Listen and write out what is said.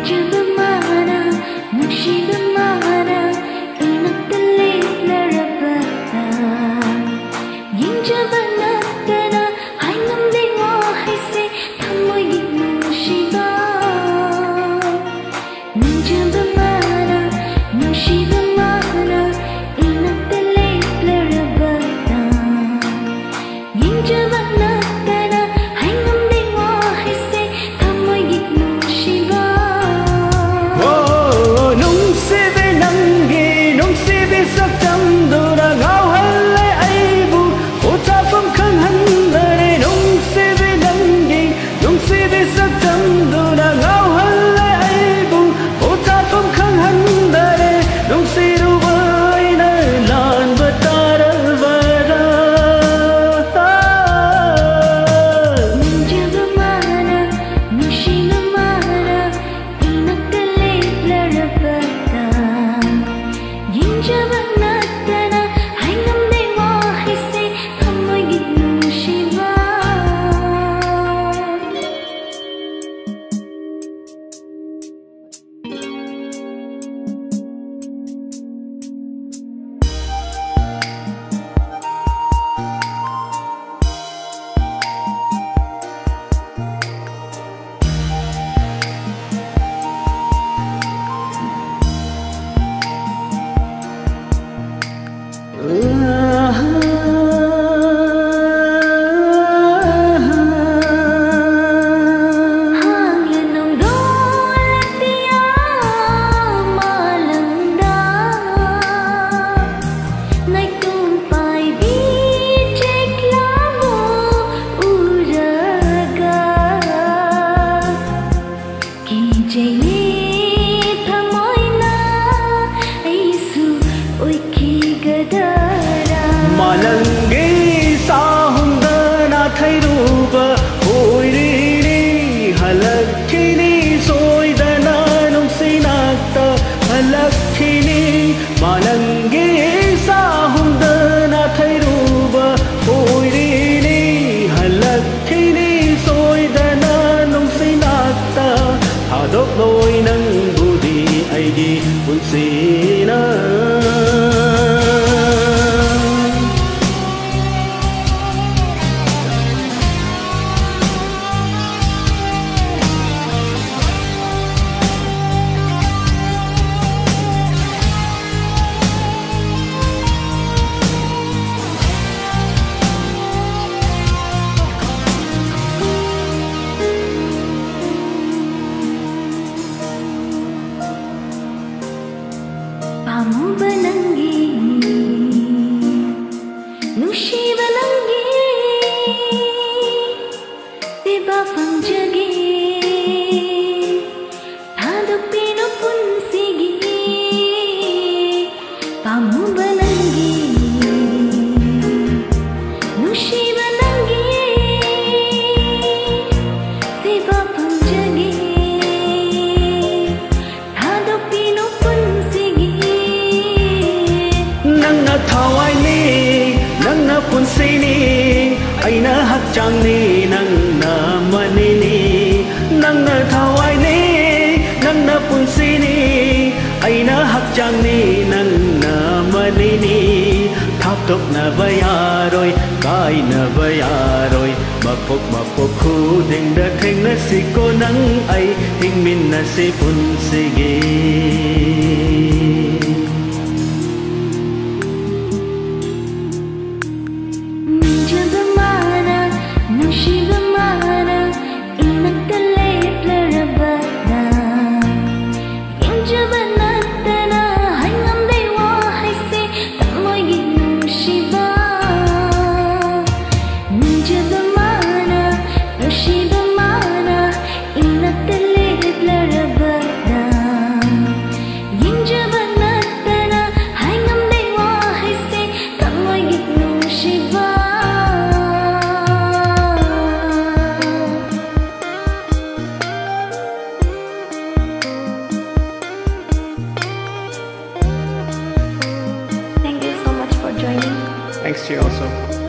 NINGJABA MANA NUNGSIBA MANA Inatali larabata NINGJABA natana hai ngamde wahaise thamoy NUNGSIBA NINGJABA MANA NUNGSIBA MANA Inatali larabata NINGJABA natana hai ngamde wahaise thamoy NUNGSIBA Nungsibe nangi nungsibe sak chamdura ngau halai aibu ota pham khang handare nungsibe nangi nungsibe sak chamdura ngau halai aibu ota pham khang handare nungsiru baina lan batara vara NINGJABA MANA NUNGSIBA MANA Inatali larabata NINGJABA natana hai ngamde wahaise thamoy NUNGSIBA Hanglanong dolatiya malangda Nagtumpay bijek lamo uraga Kijayni thamoy na aisu oy kigadara malangi sahundana thairuba oiriri halakkini soidana nungsinakta halakkini malangi sahundana thairuba oiriri halakkini soidana nungsinakta hadok loi nang budi aigi punsina Pamuba nangi Nungsiba nangi Diba pangjagi Thadok pino punsigi Pamuba nangi Nungsiba nangi Diba pangjagi Thadok pino punsigi nangna thawai ni nangna punsi ni aina hakchang ni nangna mani ni nangna thawai ni nangna punsi ni aina hakchang ni nangna mani ni thaptok na bayaroi kai na bayaroi mapok khu ding da theng na siko nang ai hing min na si punsi ge NINGJABA MANA NUNGSIBA MANA Inatali larabata NINGJABA natana hai ngamde wahaise thamoy NUNGSIBA NINGJABA MANA NUNGSIBA MANA Inatali larabata NINGJABA natana hai ngamde wahaise thamoy NUNGSIBA Thank you so much for joining. thanks to you also.